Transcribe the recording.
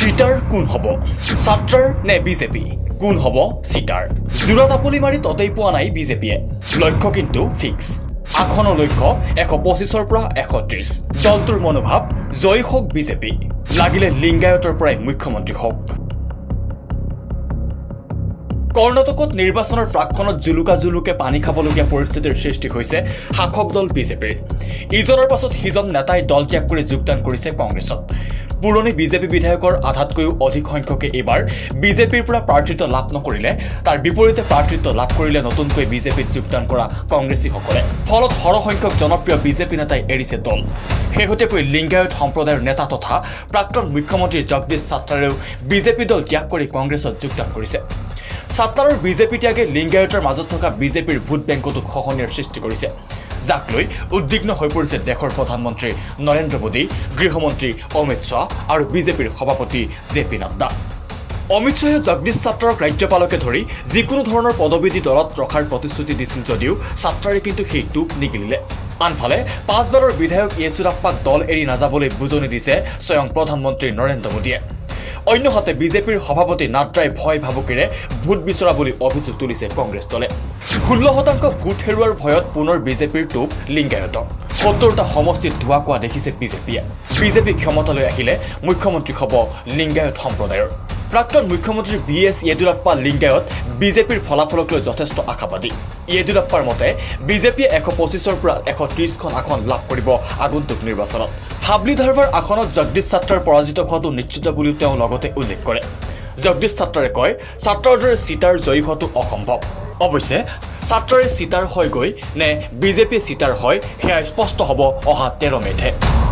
চিটাৰ কোন হ'ব ছাত্ৰৰ নে বিজেপি কোন হ'ব চিটাৰ জোৰত আপলি মাৰি ততেই পোৱা নাই বিজেপিয়ে লক্ষ্য কিন্তু ফিক্স আসনৰ লক্ষ্য 125ৰ পৰা 130 দলটোৰ মনোভাৱ জয় হোক বিজেপি লাগিলে লিংগায়তৰ পৰাই মুখ্যমন্ত্ৰী হোক কৰ্ণাটকত নিৰ্বাচনৰ প্ৰাক্ষণত জুলুকে পানী খাবলগীয়া পৰিস্থিতিৰ সৃষ্টি হৈছে শাসক দল বিজেপিৰ ইজনৰ পাছত সিজন নেতাই দল ত্যাগ কৰি যোগদান কৰিছে কংগ্ৰেছত পুৰণি বিজেপি বিধায়কৰ আধাতকৈও অধিক সংখ্যকে এবাৰ বিজেপিৰ পৰা প্ৰাৰ্থিত্ব লাভ নকৰিলে তাৰ বিপৰীতে প্ৰাৰ্থিত্ব লাভ কৰিলে নতুনকৈ বিজেপিত যোগদান কৰা কংগ্ৰেছীসকলে ফলত সৰহসংখ্যক জনপ্ৰিয় বিজেপি নেতাই এৰিছে দল শেহতীয়াকৈ লিংগায়ত সম্প্ৰদায়ৰ নেতা তথা প্ৰাক্তন মুখ্যমন্ত্ৰী জগদীশ ছাত্ৰাৰেও বিজেপি দল ত্যাগ কৰি কংগ্ৰেছত যোগদান কৰিছে ছাত্ৰাৰৰ বিজেপি ত্যাগে লিংগায়তৰ মাজত থকা বিজেপিৰ ভোট বেংকতো খহনীয়াৰ সৃষ্টি কৰিছে যাক লৈ উদ্বিগ্ন হৈ পৰিছে দেশৰ প্ৰধানমন্ত্ৰী নৰেন্দ্ৰ মোদী গৃহমন্ত্ৰী অমিত শ্বাহ আৰু বিজেপিৰ সভাপতি জেপি নাড্ডা অমিত শ্বাহে জগদীশ ছাত্ৰাৰক ৰাজ্যপালকে ধৰি যিকোনো ধৰণৰ পদবী দি দলত ৰখাৰ প্ৰতিশ্ৰুতি দিছিল যদিও ছাত্ৰাৰে কিন্তু সেই টোপ নিগিলিলে আনফালে 5 বাৰৰ বিধায়ক য়েচুৰাপ্পাক দল এৰি নাযাবলৈ বুজনি দিছে স্বয়ং প্ৰধানমন্ত্ৰী নৰেন্দ্ৰ মোদীয়ে অন্যহাতে বিজেপিৰ সভাপতি নাড্ৰাই ভয় ভাবুকিৰে ভোট বিচৰা বুলি অভিযোগ তুলিছে কংগ্ৰেছ দলে 16% ভোট হেৰুৱাৰ ভয়ত পুনৰ বিজেপিৰ টোপ লিংগায়তক 70টা সমষ্টিত ধোৱা কোৱা দেখিছে বিজেপি ক্ষমতালৈ আহিলে মুখ্যমন্ত্ৰী হ'ব লিংগায়ত সম্প্ৰদায়ৰ প্ৰাক্তন মুখ্যমন্ত্ৰী বিএছ য়েদুৰাপ্পা লিংগায়ত বিজেপিৰ ফলাফলক লৈ যথেষ্ট আশাবাদী য়েদুৰাপ্পাৰ মতে বিজেপিয়ে 125ৰ পৰা 130খন আসন লাভ কৰিব আগন্তুক নিৰ্বাচনত হাবলি ধাৰৱাৰ আসনত জগদীশ ছাত্ৰাৰ পৰাজিত হোৱাটো নিশ্চিত বুলিও তেওঁ লগতে উল্লেখ কৰে জগদীশ ছাত্ৰাৰে কয় ছাত্ৰৰ দৰে চিটাৰ জয়ী হোৱাটো অসম্ভৱ অৱশ্যে ছাত্ৰৰে চিটাৰ হৈ গৈ নে বিজেপি চিটাৰ হয় সেয়া স্পষ্ট হ'ব অহা 13 মে'তে